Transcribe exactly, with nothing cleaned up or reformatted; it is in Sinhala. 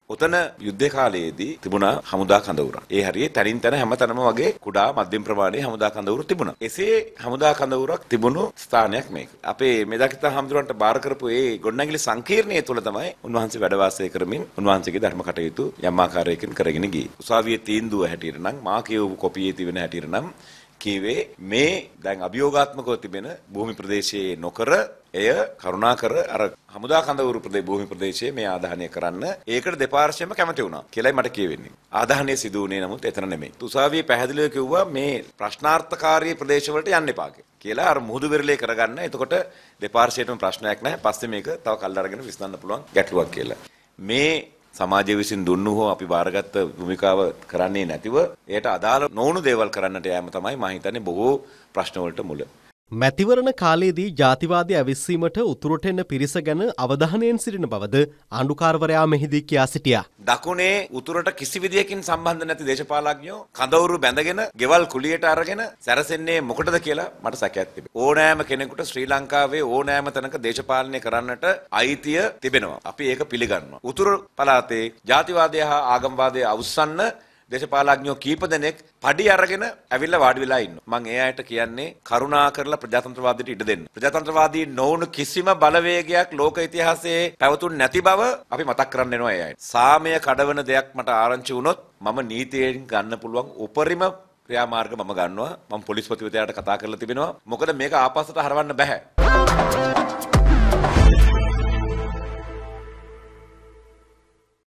ඔතන යුද්ධ කාලයේදී තිබුණා හමුදා කඳවුරක්. ඒ හරියේ තනින් තන හැමතැනම වගේ කුඩා මධ්‍යම ප්‍රමාණයේ හමුදා කඳවුරු තිබුණා. එසේ හමුදා කඳවුරක් තිබුණු ස්ථානයක් මේක. අපේ මෙදාකිතා හමුදුරන්ට බාර කරපු ඒ ගොඩනැගිලි සංකීර්ණයේ තුල තමයි උන්වහන්සේ වැඩ වාසය කරමින් උන්වහන්සේගේ ධර්ම කටයුතු යම් ආකාරයකින් කරගෙන ගියේ. උසාවියේ තීන්දුව හැටියට නම් මා කියවපු කොපියේ තිබෙන හැටියට නම් කීවේ මේ දැන් අභියෝගාත්මකව තිබෙන භූමි ප්‍රදේශයේ නොකර එය කරුණාකර අර හමුදා කඳවුරු ප්‍රදේශ භූමි ප්‍රදේශයේ මේ ආදාහනය කරන්න ඒකට දෙපාර්ශ්වයම කැමති වුණා කියලායි මට කියවෙන්නේ. ආදාහනය සිදු වුණේ නමුත් එතන නෙමෙයි. උසාවියේ පැහැදිලිව කිව්වා මේ ප්‍රශ්නාර්ථකාරී ප්‍රදේශවලට යන්න එපා කියලා අර මුහුදු වෙරළේ කරගන්න. එතකොට දෙපාර්ශ්වයටම ප්‍රශ්නයක් නැහැ. පස්සේ මේක තව කල් අරගෙන විසඳන්න පුළුවන් ගැටලුවක් කියලා. මේ සමාජය විසින් දුන්නු හෝ අපි බාරගත්ත භූමිකාව කරන්නේ නැතිව එයට අදාළ නොවුණු දේවල් කරන්නට යෑම තමයි මම හිතන්නේ බොහෝ ප්‍රශ්න වලට මුල. මැතිවරණ කාලයේදී ජාතිවාදී ඇවිස්සීමට උතුරට එන පිරිස ගැන අවධානයෙන් සිටින බවද ආණ්ඩුකාරවරයා මෙහිදී කියා සිටියා. දකුණේ උතුරට කිසි විදියකින් සම්බන්ධ නැති දේශපාලඥයෝ කඳවුරු බැඳගෙන ගෙවල් කුලියට අරගෙන සැරසෙන්නේ මොකටද කියලා මට සැකයක් තිබේ. ඕනෑම කෙනෙකුට ශ්‍රී ලංකාවේ ඕනෑම තැනක දේශපාලනය කරන්නට අයිතිය තිබෙනවා. අපි ඒක පිළිගන්නවා. උතුරු පළාතේ ජාතිවාදය හා ආගම්වාදය අවුස්සන්න දේශපාලඥයෝ කීප දෙනෙක් පඩි අරගෙන ඇවිල්ලා වාඩි වෙලා ඉන්නවා. මම ඒ අයට කියන්නේ කරුණා කරලා ප්‍රජාතන්ත්‍රවාදයට ඉඩ දෙන්න. ප්‍රජාතන්ත්‍රවාදී නොවුණු කිසිම බලවේගයක් ලෝක ඉතිහාසයේ පැවතුනේ නැති බව අපි මතක් කරන්න එනවා ඒ අයට. සාමය කඩවන දෙයක් මට ආරංචි වුණොත් මම නීතියෙන් ගන්න පුළුවන් උපරිම ක්‍රියාමාර්ග මම ගන්නවා. මම පොලිස්පතිවරයාට කතා කරලා තිබෙනවා. මොකද මේක ආපස්සට හරවන්න බෑ.